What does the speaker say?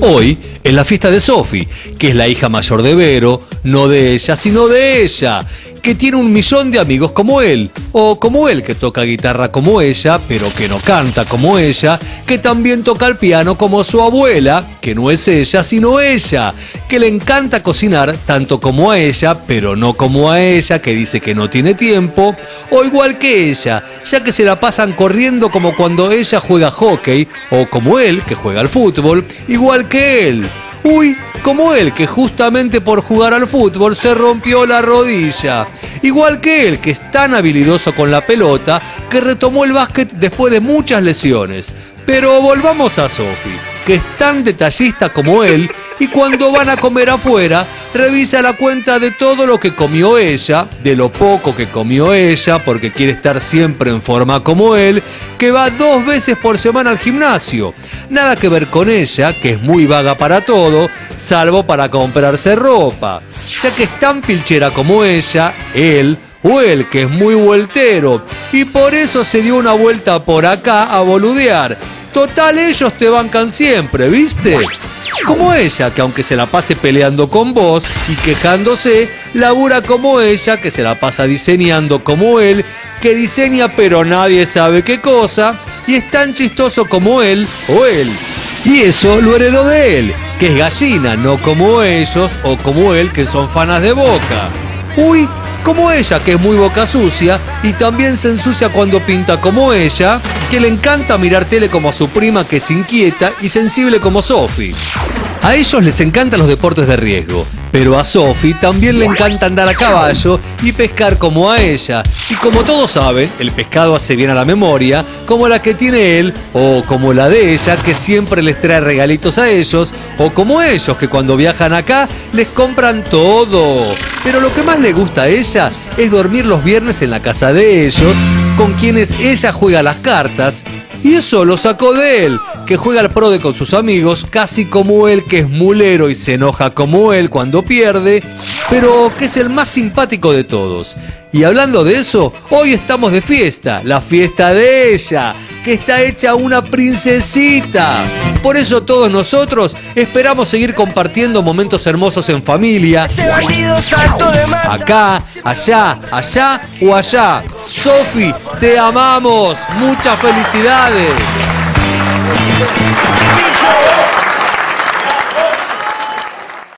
Hoy es la fiesta de Sofi, que es la hija mayor de Vero, no de ella, sino de ella, que tiene 1 millón de amigos como él, o como él, que toca guitarra como ella, pero que no canta como ella, que también toca el piano como su abuela, que no es ella, sino ella, que le encanta cocinar tanto como a ella, pero no como a ella, que dice que no tiene tiempo, o igual que ella, ya que se la pasan corriendo como cuando ella juega hockey, o como él, que juega al fútbol, igual que él. Uy, como él, que justamente por jugar al fútbol se rompió la rodilla. Igual que él, que es tan habilidoso con la pelota, que retomó el básquet después de muchas lesiones. Pero volvamos a Sofi, que es tan detallista como él, y cuando van a comer afuera, revisa la cuenta de todo lo que comió ella, de lo poco que comió ella, porque quiere estar siempre en forma como él, que va 2 veces por semana al gimnasio. Nada que ver con ella, que es muy vaga para todo, salvo para comprarse ropa. Ya que es tan pilchera como ella, él, o él, que es muy vueltero, y por eso se dio una vuelta por acá a boludear. Total, ellos te bancan siempre, ¿viste? Como ella, que aunque se la pase peleando con vos y quejándose, labura como ella, que se la pasa diseñando como él, que diseña pero nadie sabe qué cosa, y es tan chistoso como él o él. Y eso lo heredó de él, que es gallina, no como ellos o como él, que son fanas de Boca. Uy, como ella, que es muy boca sucia y también se ensucia cuando pinta como ella, que le encanta mirar tele como a su prima, que es inquieta y sensible como Sofi. A ellos les encantan los deportes de riesgo, pero a Sofi también le encanta andar a caballo y pescar como a ella. Y como todos saben, el pescado hace bien a la memoria, como la que tiene él, o como la de ella, que siempre les trae regalitos a ellos, o como ellos, que cuando viajan acá les compran todo. Pero lo que más le gusta a ella es dormir los viernes en la casa de ellos, con quienes ella juega las cartas. Y eso lo sacó de él, que juega al prode con sus amigos, casi como él, que es mulero y se enoja como él cuando pierde, pero que es el más simpático de todos. Y hablando de eso, hoy estamos de fiesta, la fiesta de ella, que está hecha una princesita. Por eso todos nosotros esperamos seguir compartiendo momentos hermosos en familia. Acá, allá, allá o allá. Sofi, te amamos. Muchas felicidades.